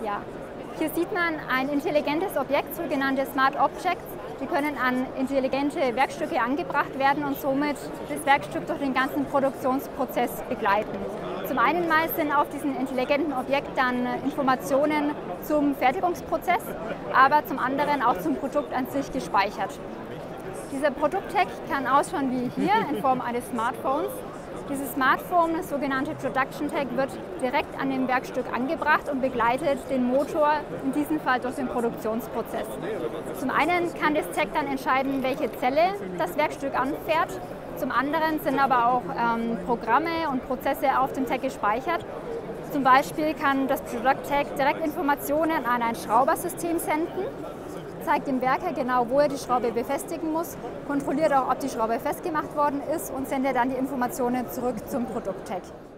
Ja. Hier sieht man ein intelligentes Objekt, sogenannte Smart Objects. Die können an intelligente Werkstücke angebracht werden und somit das Werkstück durch den ganzen Produktionsprozess begleiten. Zum einen mal sind auf diesem intelligenten Objekt dann Informationen zum Fertigungsprozess, aber zum anderen auch zum Produkt an sich gespeichert. Dieser Produkttag kann ausschauen wie hier in Form eines Smartphones. Dieses Smartphone, das sogenannte Production Tag, wird direkt an dem Werkstück angebracht und begleitet den Motor, in diesem Fall durch den Produktionsprozess. Zum einen kann das Tag dann entscheiden, welche Zelle das Werkstück anfährt. Zum anderen sind aber auch Programme und Prozesse auf dem Tag gespeichert. Zum Beispiel kann das Product Tag direkt Informationen an ein Schraubersystem senden, zeigt dem Werker genau, wo er die Schraube befestigen muss, kontrolliert auch, ob die Schraube festgemacht worden ist und sendet dann die Informationen zurück zum Produkttag.